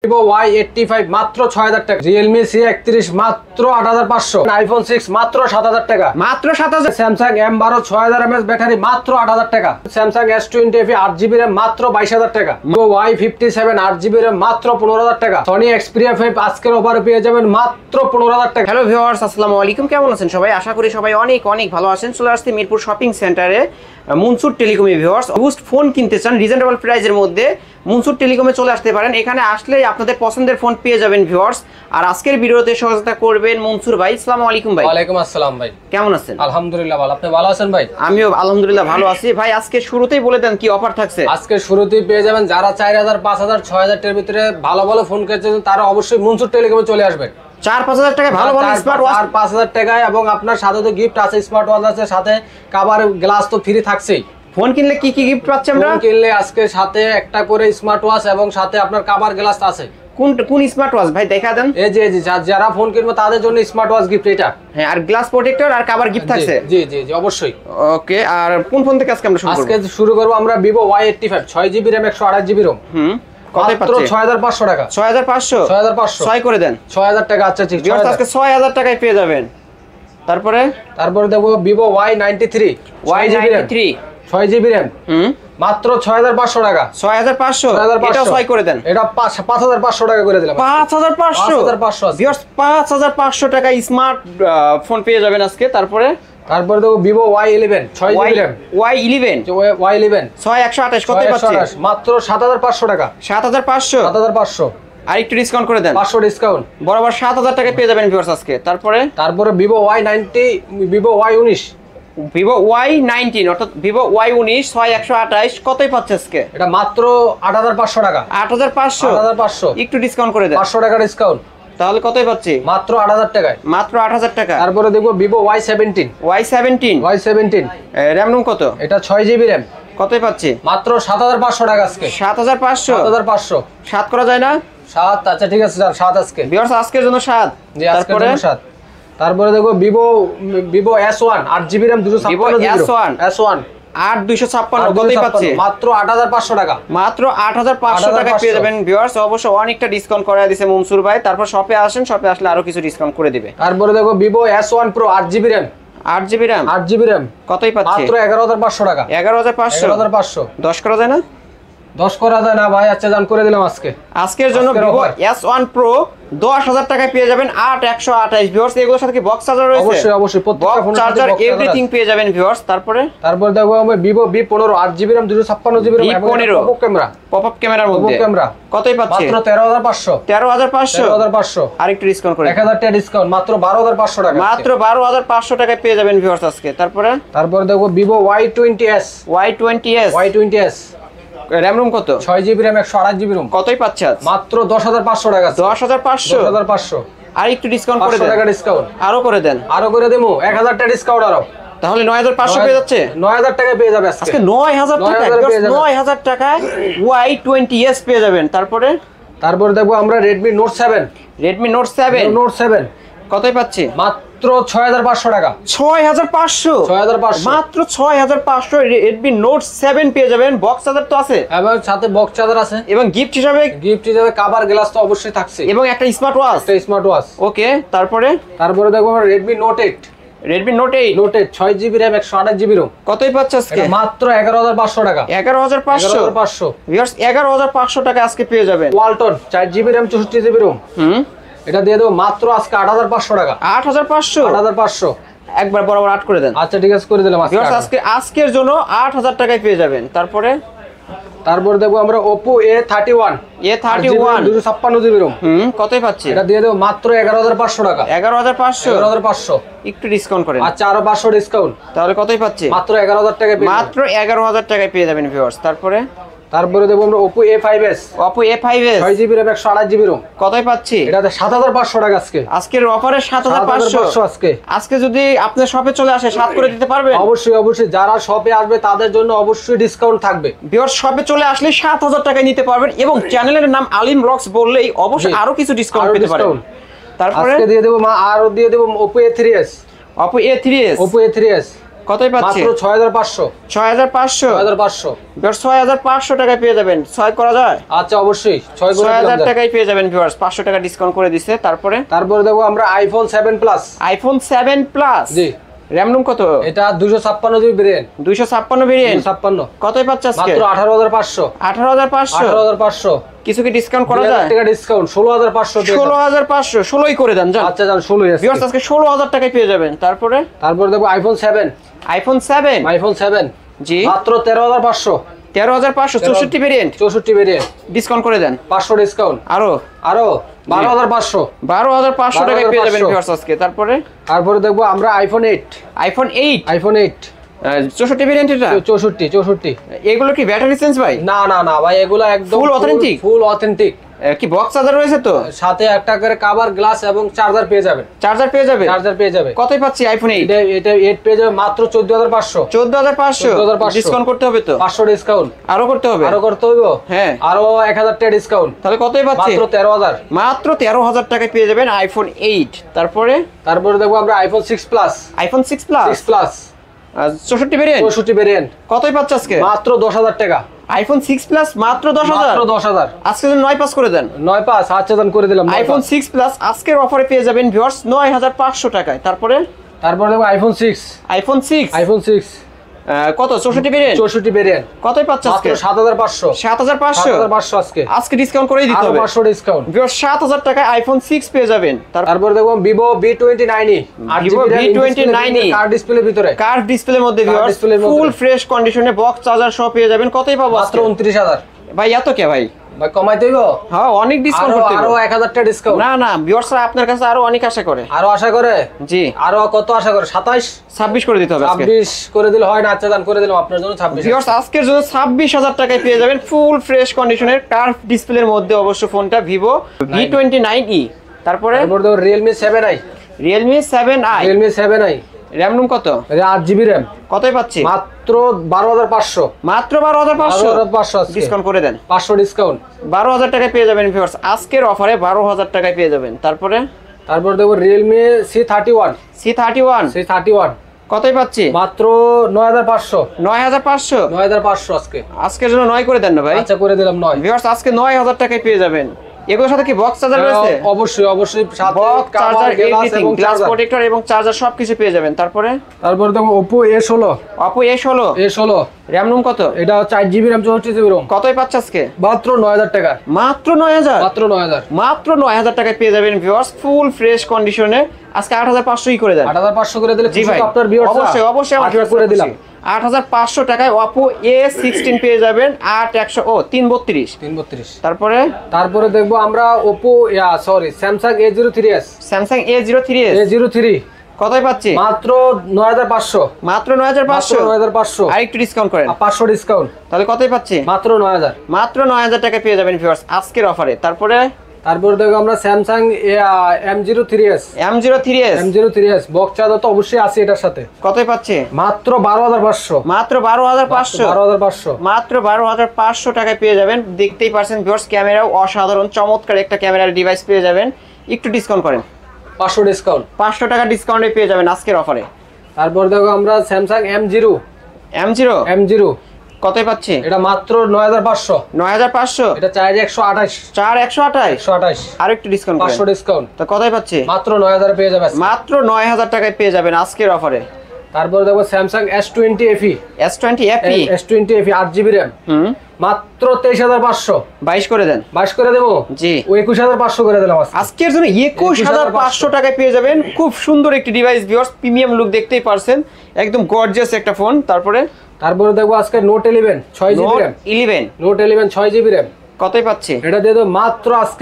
Vivo Y85 মাত্র 6000 টাকা, Realme C31 মাত্র 8500, iPhone 6 মাত্র 7000 টাকা, মাত্র 7000। Samsung M12 6000 mAh ব্যাটারি মাত্র 8000 টাকা, Samsung S20 FE 8GB RAM মাত্র 22000 টাকা, Vivo Y57 8GB RAM মাত্র 15000 টাকা, Sony Xperia 5 আজকের অফারে পেয়ে যাবেন মাত্র 15000 টাকা। হ্যালো ভিউয়ার্স, আসসালামু আলাইকুম। কেমন আছেন সবাই? আশা করি সবাই অনেক অনেক ভালো আছেন। চলে আসছে মিরপুর শপিং সেন্টারে মনসুর টেলিকমে। ভিউয়ার্স, বুস্ট ফোন কিনতে চান রিজনেবল প্রাইসের মধ্যে, মনসুর টেলিকমে চলে আসতে পারেন। এখানে আসলেই আপনাদের পছন্দের ফোন পেয়ে যাবেন ভিউয়ার্স। আর আজকের ভিডিওতে সহযোগিতা করবেন মনসুর ভাই। আসসালামু আলাইকুম ভাই। ওয়ালাইকুম আসসালাম ভাই, কেমন আছেন? আলহামদুলিল্লাহ ভালো, আপনি ভালো আছেন ভাই? আমিও আলহামদুলিল্লাহ ভালো আছি ভাই। আজকে শুরুতেই বলে দেন কি অফার থাকছে। আজকে শুরুতেই পেয়ে যাবেন যারা 4000 5000 6000 এর ভিতরে ভালো ভালো ফোন কিনছেন তারা অবশ্যই মনসুর টেলিকমে চলে আসবেন। 4-5000 টাকায় ভালো ভালো স্মার্ট ওয়াচ, 5000 টাকায়, এবং আপনার সাথে তো গিফট আছে, স্মার্ট ওয়াচ আছে, সাথে কভার গ্লাস তো ফ্রি থাকছেই। ফোন কিনলে কি কি গিফট পাচ্ছি আমরা? ফোন কিনলে আজকে সাথে একটা করে স্মার্ট ওয়াচ এবং সাথে আপনার কভার গ্লাস আছে। কোন স্মার্ট ওয়াচ ভাই দেখা দেন? এই যে যারা ফোন কিনবে তাদের জন্য স্মার্ট ওয়াচ গিফট এটা। হ্যাঁ, আর গ্লাস প্রোটেক্টর আর কভার গিফট থাকছে। জি জি জি অবশ্যই। ওকে, আর কোন ফোন থেকে আজকে আমরা শুরু করব? আজকে শুরু করব আমরা Vivo Y85 6GB RAM 128GB ROM। কতই মাত্র পাচ্ছি? 6500 টাকা। 6500 6500 6 করে দেন। 6000 টাকা। আচ্ছা ঠিক আছে, আজকে 6000 টাকায় পেয়ে যাবেন। তারপরে দেখো Vivo Y93 6GB RAM মাত্র 6500 টাকা। 6500 এটা 6 করে দেন। এটা 5500 টাকা করে দিলাম। 5500 ভিউয়ার্স, 5500 টাকায় স্মার্ট ফোন পেয়ে যাবেন আজকে। তারপরে দেখো Vivo Y11 6GB RAM Y11 6128 কত পাচ্ছি? মাত্র 7500 টাকা। 7500 আর একটু ডিসকাউন্ট করে দেন। 500 ডিসকাউন্ট, বরাবর 7000 টাকায় পেয়ে যাবেন ভিউয়ার্স আজকে। তারপরে Vivo Y19 Vivo Y19 অর্থাৎ Vivo Y19 6128 কতই পাচ্ছে আজকে? এটা মাত্র 8500 টাকা। 8500 একটু ডিসকাউন্ট করে দেন। 500 টাকা ডিসকাউন্ট, তাহলে কতই পাচ্ছি? মাত্র 8000 টাকায়। মাত্র 8000 টাকা। দেখবো Vivo Y17 র‍্যাম রুম কত? এটা 6GB RAM কতই পাচ্ছি? মাত্র 7500 টাকা আজকে। 7500 7 করা যায় না? 7 আচ্ছা ঠিক আছে, 7 আজকে ভিউয়ার্স আজকের জন্য 7। জি আজকের জন্য 7। দেখো Vivo S1 8GB RAM 256 8256 কতই পাচ্ছি? মাত্র 8500 টাকা। মাত্র 8500 টাকা পেয়ে যাবেন ভিউয়ার্স। অবশ্য অনেকটা ডিসকাউন্ট করে দিয়েছে মনসুর ভাই। তারপর শপে আসেন, শপে আসলে আরো কিছু ডিসকাউন্ট করে দিবে। দেখো Vivo S1 Pro 8GB RAM 8GB RAM কতই পাচ্ছি? মাত্র 11500 টাকা। 11500 10 করা যায় না? 10 করা যায় না ভাই। আচ্ছা জান করে দিলাম আজকের জন্য Vivo S1 Pro 10000 টাকায় পেয়ে যাবেন 8128 ভিউয়ার্স। এগুলোর সাথে কি বক্স চার্জার রয়েছে? অবশ্যই প্রত্যেকটা ফোনের সাথে চার্জার এভরিথিং পেয়ে যাবেন ভিউয়ার্স। তারপরে দেখো আমরা Vivo V15 8GB RAM 256GB RAM এবং পপআপ ক্যামেরার মধ্যে কতই পাচ্ছি? মাত্র 13500 আর একটু ডিসকাউন্ট করে 1000 টাকা ডিসকাউন্ট, মাত্র 12500 টাকা। মাত্র 12500 টাকায় পেয়ে যাবেন ভিউয়ার্স আজকে। তারপরে দেখো Vivo Y20s র‍্যাম রুম কত? 6GB RAM 128GB ROM কতই পাচ্ছে আজ? মাত্র 10500 টাকা। 10500 আর একটু ডিসকাউন্ট করে দেন। 500 টাকা ডিসকাউন্ট আরো করে দেন। আরো করে দেবো 1000 টাকা ডিসকাউন্ট আরো। তাহলে 9500 পেয়ে যাচ্ছে। 9000 টাকা পেয়ে যাবে আজকে। 9000 টাকা 9000 টাকায় Y20s পেয়ে যাবেন। তারপরে দেখো আমরা Redmi Note 7 কতই পাচ্ছি? মাত্র 6500 টাকা। 6500 মাত্র 6500 Redmi Note 7 পেয়ে যাবেন। বক্স চার্জার তো আছে এবং সাথে বক্স চার্জার আছে, এবং গিফট হিসাবে কভার গ্লাস তো অবশ্যই থাকছে, এবং একটা স্মার্ট ওয়াচ। ওকে, তারপরে দেখো আমরা Redmi Note 8 6GB RAM 128GB ROM কতই পাচ্ছে আজকে? মাত্র 11500 টাকা। 11500 ভিউয়ার্স, 11500 টাকা আজকে পেয়ে যাবেন। Walton 4GB RAM 64GB ROM এটা দিয়ে দেবো মাত্র আজকে 8500 টাকা। 8500 একবার বরাবর 8 করে দেন। আচ্ছা ঠিক আছে করে দিলাম আজকের জন্য 8000 টাকায় পেয়ে যাবেন। তারপরে দেখো আমরা Oppo A31 256GB ROM কতই পাচ্ছি? এটা দিয়ে দেবো মাত্র 11500 টাকা। 11500 একটু ডিসকাউন্ট করেন। আচ্ছা আরো 500 ডিসকাউন্ট, তাহলে কতই পাচ্ছি? মাত্র 11000 টাকা। মাত্র 11000 টাকায় পেয়ে যাবেন ভিউয়ার্স। তারপরে দেখো আমরা Oppo A5s 6GB RAM 128GB ROM কতই পাচ্ছি? এটাতে 7500 টাকা আজকের অফারে 7500 আজকে যদি আপনার শপে চলে আসে 7 করে দিতে পারবেন? অবশ্যই যারা শপে আসবে তাদের জন্য অবশ্যই ডিসকাউন্ট থাকবে। ভিউয়ার্স, শপে চলে আসলে 7000 টাকায় নিতে পারবেন, এবং চ্যানেলের নাম আলিম ব্লগস বললেই অবশ্যই আরো কিছু ডিসকাউন্ট পেতে পারেন। তারপরে আজকে দিয়ে দেব Oppo A3s কতই পাচ্ছি? মাত্র 6500 6500 6500 ভিউয়ার্স 6500 টাকায় পেয়ে যাবেন। 6 করা যায়? আচ্ছা অবশ্যই 6000 টাকায় পেয়ে যাবেন ভিউয়ার্স। 500 টাকা ডিসকাউন্ট করে দিছে। তারপরে দেখো আমরা আইফোন 7 প্লাস। আইফোন 7 প্লাস, জি। র‍্যাম রুম কত? এটা 256 জিবি ভেরিয়েন্ট। 256 ভেরিয়েন্ট। 256 কতই পাচ্ছ আজকে? মাত্র 18500 18500 18500 কিছু কি ডিসকাউন্ট করা যায়? টাকা ডিসকাউন্ট 16500 টাকা। 16500 16ই করে দেন জান। আচ্ছা জান 16ই আছে ভিউয়ার্স আজকে 16000 টাকায় পেয়ে যাবেন। তারপরে দেখো আইফোন 7। আইফোন 7 আইফোন 7 জি মাত্র 13500 13500 64 ভেরিয়েন্ট। 64 ভেরিয়েন্ট ডিসকাউন্ট করে দেন। 500 ডিসকাউন্ট। আরো 12500 12500 টাকায় পেয়ে যাবেন ভিউয়ার্স আজকে। তারপরে দেখবো আমরা আইফোন 8। IPhone 8 iPhone 8 64 variant. এটা 64 এগুলো কি ব্যাটারি সেন্স ভাই? না ভাই, এগুলো একদম ফুল অথেন্টিক। Full authentic. কি বক্স চার্জার রয়েছে তো? সাথে একটা করে কভার গ্লাস এবং চার্জার পেয়ে যাবেন। চার্জার পেয়ে যাবে। কতই পাচ্ছি আইফোন 8? এটা 8 পেয়ে যাবে মাত্র 14500। 14500 ডিসকাউন্ট করতে হবে তো? 500 ডিসকাউন্ট আরো করতে হবে? হ্যাঁ, আরো 1000 টাকা ডিসকাউন্ট। তাহলে কতই পাচ্ছি? মাত্র 13000। মাত্র 13000 টাকায় পেয়ে যাবেন আইফোন 8। তারপরে দেখবো আমরা iPhone 6 plus. IPhone 6 plus 64 variant. 64 variant. কতই পাচ্ছ আজকে? মাত্র 10000 টাকা। আইফোন 6 প্লাস মাত্র 10000। মাত্র 10000 আজকে 9 পাস করে দেন। 9 পাস আচ্ছা দান করে দিলাম। আইফোন 6 প্লাস আজকের অফারে পেয়ে যাবেন ভিউয়ার্স 9500 টাকায়। তারপরে দেখো আইফোন 6। আইফোন 6 কত? 64 ভেরিয়েন্ট। 64 ভেরিয়েন্ট। কতই পাচ্ছ আজকে? মাত্র 7500। 7500 আজকে ডিসকাউন্ট করেই দিতে হবে। 500 ডিসকাউন্ট। ভিউয়ার্স 7000 টাকায় আইফোন 6 পেয়ে যাবেন। তারপর দেখো Vivo V29e। Vivo V29e card ডিসপ্লের ভিতরে, কার্ভ ডিসপ্লের মধ্যে ভিউয়ার্স ফুল ফ্রেশ কন্ডিশনে বক্স চার্জার সহ পেয়ে যাবেন। কতই পাবো মাত্র 29000। ভাই এত কে ভাই? ভাই কমাই দেব? হ্যাঁ অনেক ডিসকাউন্ট করতে আরো 1000 টাকা ডিসকাউন্ট। না ভিউয়ার্সরা আপনার কাছে আরো অনেক আশা করে। আরো আশা করে? জি। আরো কত আশা করে? 27 26 করে দিতে হবে আজকে। 26 করে দিলে হয় না? আচ্ছা দান করে দিলাম আপনার জন্য 26। ভিউয়ার্স আজকের জন্য 26000 টাকায় পেয়ে যাবেন ফুল ফ্রেশ কন্ডিশনের কার্ভ ডিসপ্লের মধ্যে অবশ্য ফোনটা ভিভো V29e। তারপরে দেখো Realme 7i। Realme 7i RAM ROM কত? 8GB RAM. কতই পাচ্ছি? মাত্র 12500। মাত্র 12500 ডিসকাউন্ট করে দেন। 500 ডিসকাউন্ট। 12000 টাকায় পেয়ে যাবেন ভিউয়ার্স আজকের অফারে 12000 টাকায় পেয়ে যাবেন। তারপরে দেখো Realme C31 কতই পাচ্ছি? মাত্র 9500। 9500 আজকের জন্য 9 করে দেন না ভাই? আচ্ছা করে দিলাম 9। ভিউয়ার্স আজকে 9000 টাকায় পেয়ে যাবেন। এগুলোর সাথে কি বক্স চার্জার রয়েছে? অবশ্যই সাথে box charger, everything, glass protector এবং চার্জার সবকিছু পেয়ে যাবেন। তারপরে দেখো Oppo A16 র‍্যাম রুম কত? এটা 4GB র‍্যাম 64GB রম। কতই পাচ্ছ আজকে? মাত্র 9000 টাকা। মাত্র 9000 টাকায় পেয়ে যাবেন ভিউয়ার্স ফুল ফ্রেশ কন্ডিশনে। আজকে 8500 করে দেন। 8500 করে দিলে জি ভাই আপনার ভিউয়ার্স অবশ্যই আমার ভিউয়ার্স করে দিলাম। 8500 টাকায় Oppo A16 পেয়ে যাবেন 332। তারপরে দেখবো আমরা Samsung A03 কতই পাচ্ছি? মাত্র 9500। মাত্র 9500 আরেকটু ডিসকাউন্ট করেন। 500 ডিসকাউন্ট। তাহলে কতই পাচ্ছি? মাত্র 9000। মাত্র 9000 টাকা পেয়ে যাবেন ভিউয়ার্স আজকের অফারে। তারপরে দেখো আমরা Samsung M03s বক্স চার্জার তো অবশ্যই আছে এটার সাথে। কতই পাচ্ছি? মাত্র 12500। মাত্র 12500 টাকায় পেয়ে যাবেন। দেখতেই পারছেন ভিউয়ার্স ক্যামেরাও অসাধারণ চমৎকার একটা ক্যামেরার ডিভাইস পেয়ে যাবেন। একটু ডিসকাউন্ট করেন। 500 ডিসকাউন্ট। 500 টাকা ডিসকাউন্টে পেয়ে যাবেন আজকের অফারে। দেখো আমরা Samsung M0 কতই পাচ্ছি? এটা মাত্র 9500। এটা 4128। আর একটু ডিসকাউন্ট 500 ডিসকাউন্ট। তো কতই পাচ্ছি? মাত্র 9000 পেয়ে যাবেন। মাত্র 9000 টাকায় পেয়ে যাবেন আজকের অফারে। দেখো Samsung S20 FE 8GB RAM মাত্র 23500। 22 করে দেন। 22 করে দেবো? জি। 21500 করে দিলাম আজকের জন্য 21500 টাকায় পেয়ে যাবেন খুব সুন্দর একটি ডিভাইস ভিউয়ার্স প্রিমিয়াম লুক দেখতেই পারছেন একদম গর্জিয়াস একটা ফোন। তারপরে দেখবো আজকে Note 11 6GB RAM। Note 11 6GB RAM কতই পাচ্ছি? এটা দিয়ে দেব মাত্র আজকে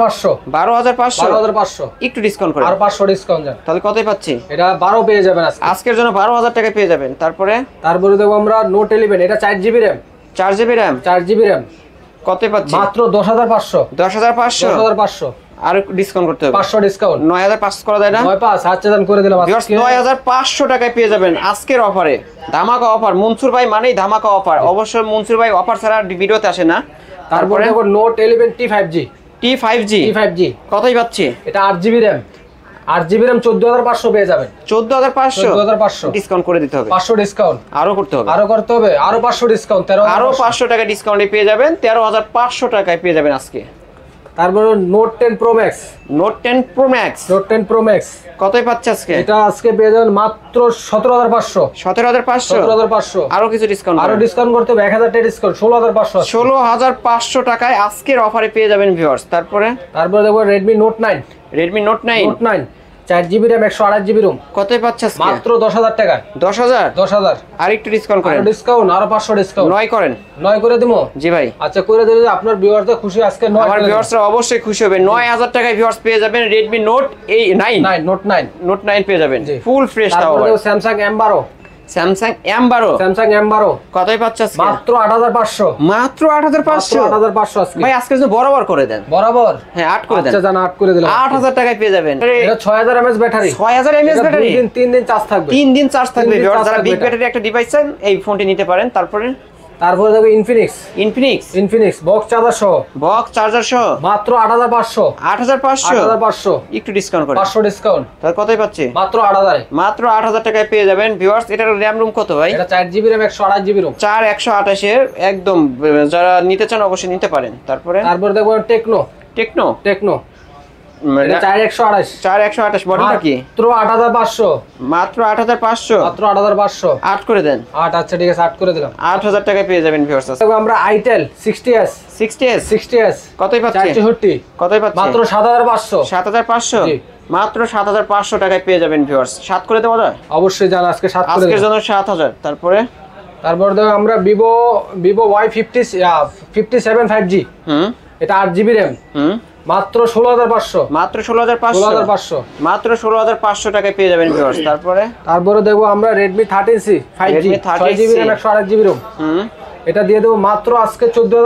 12500। একটু ডিসকাউন্ট করে আর 500 ডিসকাউন্ট দেন। তাহলে কতই পাচ্ছি? এটা 12 পেয়ে যাবেন আজকের জন্য 12000 টাকায় পেয়ে যাবেন। তারপরে দেখবো আমরা Note 11 এটা 4GB RAM 4GB RAM কতই পাচ্ছি? মাত্র 10500। আর ডিসকাউন্ট করতে হবে 500 ডিসকাউন্ট। 9500 করা যায় না? 95 আচ্ছা দান করে দিলাম আজকে 9500 টাকায় পেয়ে যাবেন আজকের অফারে। ধামাকা অফার। মনসুর ভাই মানেই ধামাকা অফার। অবশ্যই মনসুর ভাই অফার ছাড়া ভিডিওতে আসে না। তারপরে দেখো Note 11 T5G কতই পাচ্ছি? এটা 8GB RAM 8GB RAM 14500 পেয়ে যাবেন। 14500 14500 ডিসকাউন্ট করে দিতে হবে। 500 ডিসকাউন্ট আরো করতে হবে। আরো 500 ডিসকাউন্ট 13 আরো 500 টাকা ডিসকাউন্টে পেয়ে যাবেন, 13500 টাকায় পেয়ে যাবেন আজকে। তারপর Note 10 Pro Max, Note 10 Pro Max Note 10 Pro Max কতই পাচ্ছে আজকে? এটা আজকে পেয়ে যাবেন মাত্র 17500। 17500 আরো কিছু ডিসকাউন্ট, আরো ডিসকাউন্ট করতে হবে 1000 টাকা ডিসকাউন্ট 16500। 16500 টাকায় আজকের অফারে পেয়ে যাবেন ভিউয়ার্স। তারপরে দেখো Redmi Note 9, Redmi Note 9 4GB RAM 128GB ROM কতই পাচ্ছে আজকে? মাত্র 10000 টাকা। 10000 আর একটু ডিসকাউন্ট করেন। ডিসকাউন্ট আরো 500 ডিসকাউন্ট 9 করেন। 9 করে দিমু। জি ভাই। আচ্ছা করে দিলে আপনার ভিউয়ারদের খুশি আজকে 9। আমার ভিউয়ার্সরা অবশ্যই খুশি হবে। 9000 টাকায় ভিউয়ার্স পেয়ে যাবেন Redmi Note 9 Note 9 পেয়ে যাবেন ফুল ফ্রেশ। তারপরে Samsung M12, Samsung M12 কতই পাচ্ছে আজকে? মাত্র 8500। মাত্র 8500 আজকে ভাই আজকে যদি বরাবর করে দেন। বরাবর হ্যাঁ 8 করে দেন। আচ্ছা জানা 8 করে দিলাম। 8000 টাকায় পেয়ে যাবেন। এটা 6000 mAh ব্যাটারি। 6000 mAh battery. 3 দিন চার্জ থাকবে। 3 দিন চার্জ থাকবে। যারা বিগ ব্যাটারি একটা ডিভাইস চান এই ফোনটি নিতে পারেন। তারপরে দেখো Infinix বক্স চার্জার সহ মাত্র 8500 একটু ডিসকাউন্ট করে 500 ডিসকাউন্ট তাহলে কতই পাচ্ছে? মাত্র 8000 মাত্র 8000 টাকায় পেয়ে যাবেন ভিউয়ার্স। এটার RAM রুম কত ভাই? এটা 4GB RAM 128GB ROM 4128 এর একদম যারা নিতে চান অবশ্যই নিতে পারেন। তারপরে দেখো টেকনো এটা 4128 মডেলটা কি? মাত্র 8500 মাত্র 8500 8 করে দেন। 8 আচ্ছা ঠিক আছে 8 করে দিলাম। 8000 টাকায় পেয়ে যাবেন ভিউয়ার্স। দেখো আমরা Itel 60s কতই পাচ্ছে? 464 কতই পাচ্ছে? মাত্র 7500 7500 মাত্র 7500 টাকায় পেয়ে যাবেন ভিউয়ার্স। 7 করে দেওয়া যায়? অবশ্যই জানা আজকে 7 করে আজকের জন্য 7000। তারপর দেখো আমরা Vivo Y57 5G এটা 8GB RAM মাত্র 16500 মাত্র 16500 মাত্র 16500 টাকায় পেয়ে যাবেন ভিউয়ার্স। তারপরে দেখো আমরা Redmi 13C 5G 6GB RAM 128GB ROM এটা দিয়ে দেবো মাত্র আজকে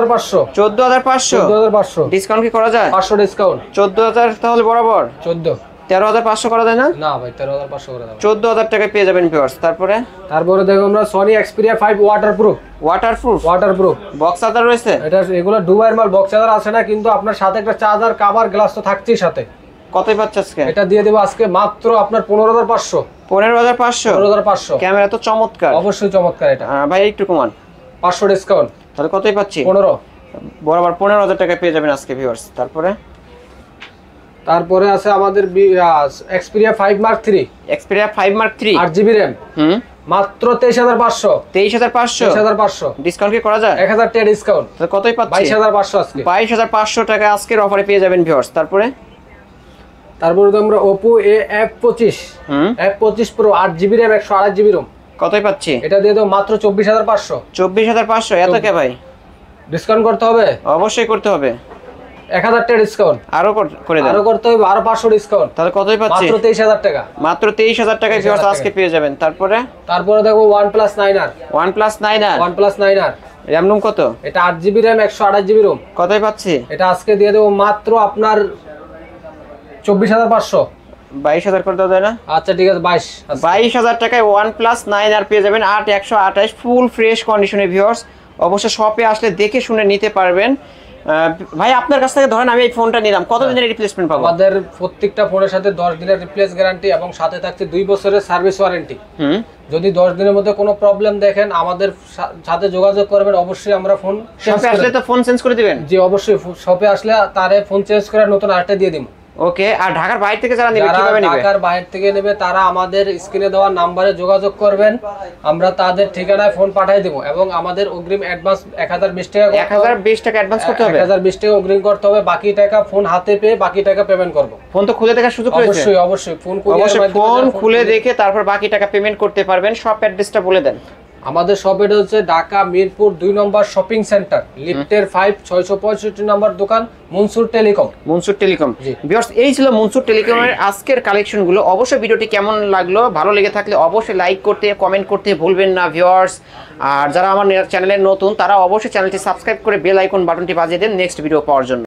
14500 ডিসকাউন্ট কি করা যায়? 500 ডিসকাউন্ট 14000 তাহলে বরাবর 13500 করা যায় না? না ভাই 13500 করে দাও। 14000 টাকায় পেয়ে যাবেন ভিউয়ার্স। তারপরে দেখো আমরা Sony Xperia 5 waterproof box charger রয়েছে। এগুলো দুবাইয়ের মাল, বক্স চার্জার আছে না, কিন্তু আপনার সাথে একটা চার্জার কভার গ্লাস তো থাকছেই সাথে। কতই পাচ্ছে আজকে? এটা দিয়ে দেব আজকে মাত্র আপনার 15500 ক্যামেরা তো চমৎকার, অবশ্যই চমৎকার। এটা ভাই একটু কমান 500 ডিসকাউন্ট তাহলে কতই পাচ্ছি? 15 বরাবর 15000 টাকায় পেয়ে যাবেন আজকে ভিউয়ার্স। তারপরে আছে আমাদের Xperia 5 Mark 3 8GB RAM মাত্র 23500 ডিসকাউন্ট কি করা যায়? 1000 টাকা ডিসকাউন্ট তাহলে কতই পাচ্ছি? 22500 আজকে 22500 টাকা আজকের অফারে পেয়ে যাবেন ভিউয়ার্স। তারপরে তো আমরা Oppo F25 Pro 8GB RAM 128GB ROM কতই পাচ্ছি? এটা দিয়ে দাও মাত্র 24500 এত কে ভাই? ডিসকাউন্ট করতে হবে? অবশ্যই করতে হবে। 1000 টাকা ডিসকাউন্ট আরো করে দেন। আরো করতে হবে, আরো 500 ডিসকাউন্ট তাহলে কতই পাচ্ছি? মাত্র 23000 টাকা মাত্র 23000 টাকায় ভিউয়ার্স আজকে পেয়ে যাবেন। তারপরে দেখো OnePlus 9R RAM রুম কত? এটা 8GB RAM 128GB ROM কতই পাচ্ছি? এটা আজকে দিয়ে দেব মাত্র আপনার 24500 22000 করে দেওয়া যায় না? আচ্ছা ঠিক আছে 22000 টাকায় OnePlus 9R পেয়ে যাবেন 8128 ফুল ফ্রেশ কন্ডিশনে ভিউয়ার্স। অবশ্য শপে আসলে দেখে শুনে নিতে পারবেন। ভাই আপনার কাছ থেকে ধরেন আমি এই ফোনটা নিলাম, কত দিনের রিপ্লেসমেন্ট পাবো? আমাদের প্রত্যেকটা ফোনের সাথে 10 দিনের রিপ্লেস গ্যারান্টি এবং সাথে থাকছে 2 বছরের সার্ভিস ওয়ারেন্টি। যদি 10 দিনের মধ্যে কোনো প্রবলেম দেখেন আমাদের সাথে যোগাযোগ করবেন, অবশ্যই আমরা ফোন শপে আসলে তো ফোন চেঞ্জ করে দিবেন? জি অবশ্যই, শপে আসলে তারে ফোন চেঞ্জ করে নতুন আরেকটা দিয়ে দিব। ওকে। আর ঢাকার বাইরে থেকে যারা নেবে কিভাবে নেবে? ঢাকার বাইরে থেকে নেবে তারা আমাদের স্ক্রিনে দেওয়া নম্বরে যোগাযোগ করবেন, আমরা তাদের ঠিকানায় ফোন পাঠিয়ে দেব এবং আমাদের অগ্রিম অ্যাডভান্স 1020 টাকা 1020 টাকা অ্যাডভান্স করতে হবে। 1020 টাকা অগ্রিম করতে হবে, বাকি টাকা ফোন হাতে পেয়ে বাকি টাকা পেমেন্ট করব। ফোন তো খুলে দেখার সুযোগ রয়েছে? অবশ্যই ফোন খুলে দেখে তারপর বাকি টাকা পেমেন্ট করতে পারবেন। শপ অ্যাড্রেসটা বলে দেন। আমাদের শপ এটা হচ্ছে Dhaka Mirpur 2 number shopping centre, লিফটের 5 665 নম্বর দোকান, মনসুর টেলিকম। ভিউয়ার্স এই ছিল মনসুর টেলিকমের আজকের কালেকশনগুলো। অবশ্যই ভিডিওটি কেমন লাগলো, ভালো লেগে থাকলে অবশ্যই লাইক করতে কমেন্ট করতে ভুলবেন না ভিউয়ার্স। আর যারা আমার চ্যানেলে নতুন তারা অবশ্যই চ্যানেলটি সাবস্ক্রাইব করে বেল আইকন বাটনটি বাজিয়ে দেন নেক্সট ভিডিও পাওয়ার জন্য।